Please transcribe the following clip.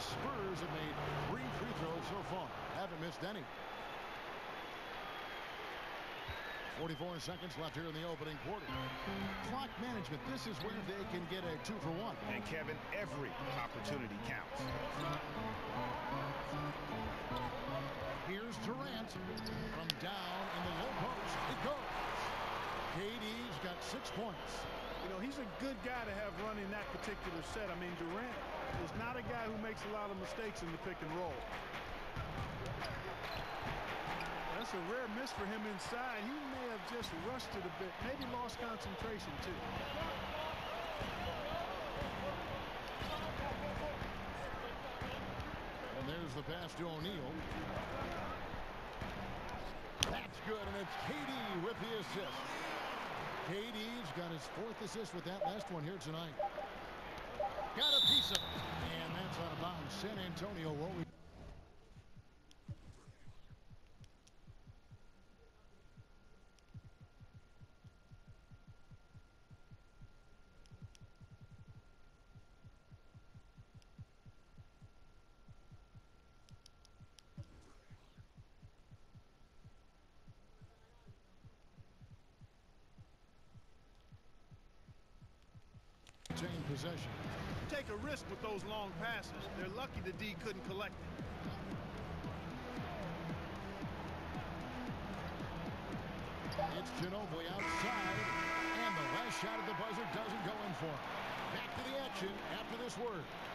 Spurs have made 3 free throws so far. Haven't missed any. 44 seconds left here in the opening quarter. Clock management. This is where they can get a 2-for-1. And Kevin, every opportunity counts. Here's Durant from down in the low post. It goes. KD's got 6 points. You know, he's a good guy to have running that particular set. I mean, Durant is not a guy who makes a lot of mistakes in the pick and roll. That's a rare miss for him inside. He may have just rushed it a bit, maybe lost concentration too. And there's the pass to O'Neal. That's good, and it's KD with the assist. KD's got his 4th assist with that last one here tonight. Got a piece of it, and that's out of bounds. San Antonio will. Possession. Take a risk with those long passes. They're lucky the D couldn't collect it. It's Ginobili outside, and the last shot at the buzzer doesn't go in for him. Back to the action after this word.